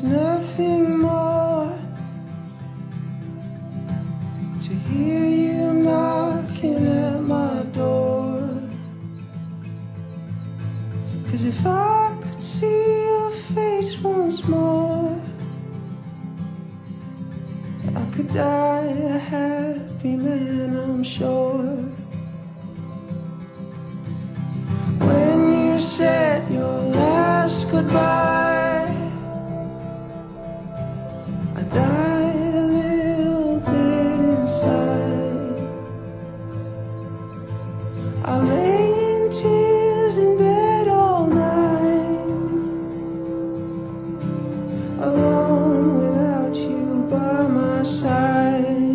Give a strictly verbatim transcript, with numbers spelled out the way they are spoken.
there's nothing more to hear you knocking at my door. 'Cause if I could see your face once more, I could die a happy man, I'm sure. When you said your last goodbye, I died a little bit inside. I lay in tears in bed all night, alone without you by my side.